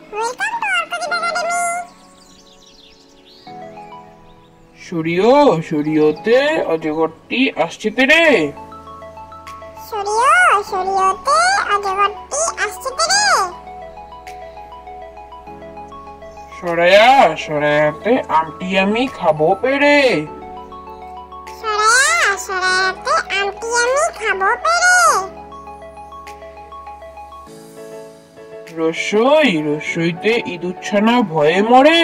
Welcome to Arkadeep academy. সূর্য সূর্যতে অজগরটি আসছে রে। সূর্যতে অজগরটি আসছে রে। সরায়া সরায়াতে আমটি আমি খাবো পেরে। সরায়াতে আমটি আমি খাবো পেরে। রসইতে ইঁদুরছানা ভয়ে মরে।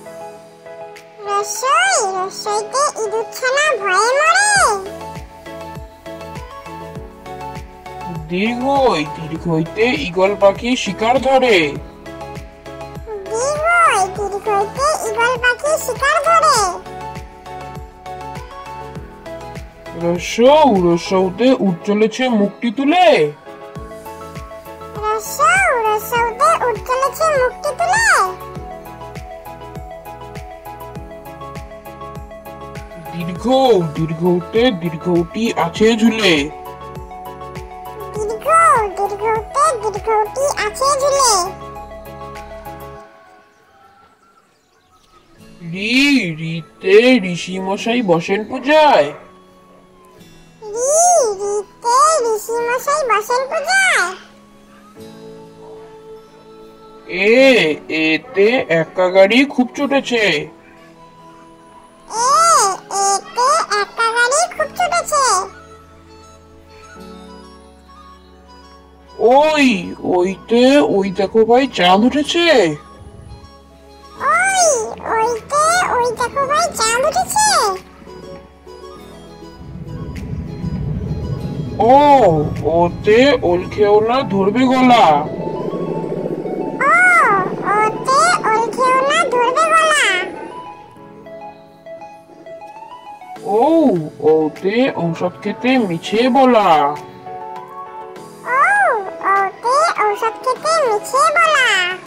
রসইতে ইঁদুরছানা ভয়ে মরে। দীর্ঘইতে ঈগল পাখি শিকার ধরে। দীর্ঘইতে ঈগল পাখি শিকার ধরে। রসৌতে উঠ চলেছে মুখটি তুলে। রসৌতে উঠ চলেছে মুখটি তুলে। দীর্ঘউতে দীর্ঘউটি আছে ঝুলে। দীর্ঘউতে দীর্ঘউটি আছে ঝুলে। রিতে ঋষি মশাই বসেন পূজায়। রিতে ঋষি মশাই বসেন পূজায়। এতে একা গাড়ি খুব ছুটেছে। এতে একা গাড়ি খুব ছুটেছে। ওই দেখো ভাই চাঁদ উঠেছে। ওই দেখো ভাই চাঁদ উঠেছে। ওতে ওল খেও না ধরবে গলা। ওতে ওল খেও না ধরবে গলা। ওতে ঔষধ খেতে মিছে বলা। ওতে ঔষধ খেতে মিছে বলা।